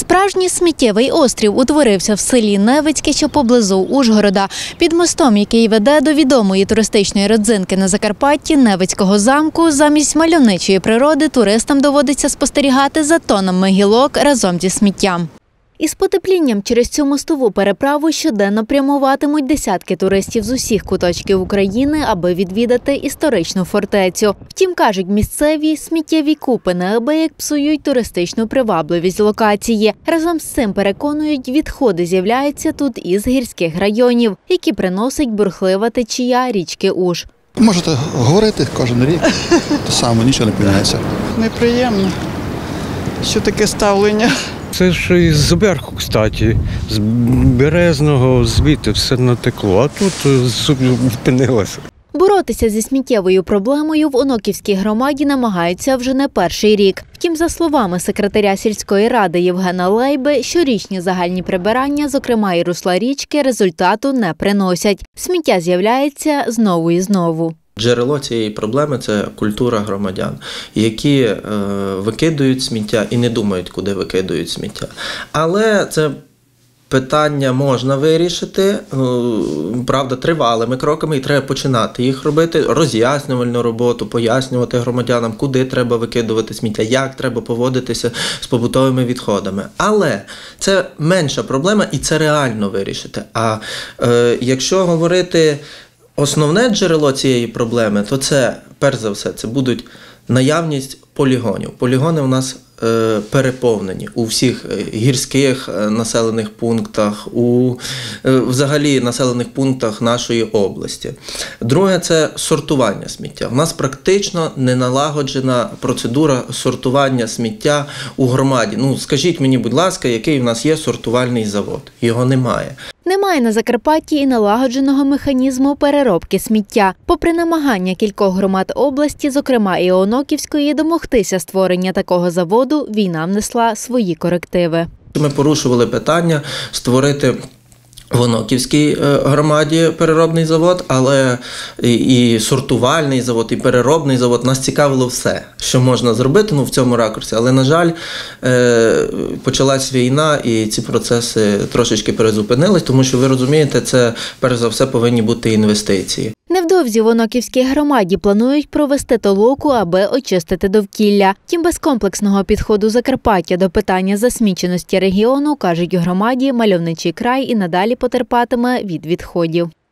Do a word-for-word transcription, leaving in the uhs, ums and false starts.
Справжній сміттєвий острів утворився в селі Невицьке, що поблизу Ужгорода. Під мостом, який веде до відомої туристичної родзинки на Закарпатті Невицького замку, замість мальовничої природи туристам доводиться спостерігати за тоннами гілок разом зі сміттям. Із потеплінням через цю мостову переправу щоденно прямуватимуть десятки туристів з усіх куточків України, аби відвідати історичну фортецю. Втім, кажуть місцеві, сміттєві купи неабияк псують туристичну привабливість локації. Разом з цим, переконують, відходи з'являються тут із гірських районів, які приносить бурхлива течія річки Уж. Можете говорити кожен рік, те саме, нічого не поміняється. Неприємно, що таке ставлення. Це ж із зверху, кстати, з Березного, звідти все натекло, а тут зупинилося. Боротися зі сміттєвою проблемою в Оноківській громаді намагаються вже не перший рік. Втім, за словами секретаря сільської ради Євгена Лейби, щорічні загальні прибирання, зокрема і русла річки, результату не приносять. Сміття з'являється знову і знову. Джерело цієї проблеми – це культура громадян, які е, викидують сміття і не думають, куди викидують сміття. Але це питання можна вирішити, правда, тривалими кроками, і треба починати їх робити, роз'яснювальну роботу, пояснювати громадянам, куди треба викидувати сміття, як треба поводитися з побутовими відходами. Але це менша проблема і це реально вирішити. А е, якщо говорити основне джерело цієї проблеми, то це, перш за все, це будуть наявність полігонів. Полігони у нас е, переповнені у всіх гірських населених пунктах, у е, взагалі населених пунктах нашої області. Друге – це сортування сміття. У нас практично не налагоджена процедура сортування сміття у громаді. Ну, скажіть мені, будь ласка, який у нас є сортувальний завод? Його немає. Немає на Закарпатті і налагодженого механізму переробки сміття. Попри намагання кількох громад області, зокрема і Оноківської, домогтися створення такого заводу, війна внесла свої корективи. Ми порушували питання створити в Оноківській громаді переробний завод, але і сортувальний завод, і переробний завод. Нас цікавило все, що можна зробити ну, в цьому ракурсі. Але, на жаль, почалась війна і ці процеси трошечки перезупинились, тому що, ви розумієте, це, перш за все, повинні бути інвестиції. Невдовзі в Оноківській громаді планують провести толоку, аби очистити довкілля. Тим без комплексного підходу Закарпаття до питання засміченості регіону, кажуть у громаді, мальовничий край і надалі потерпатиме від відходів.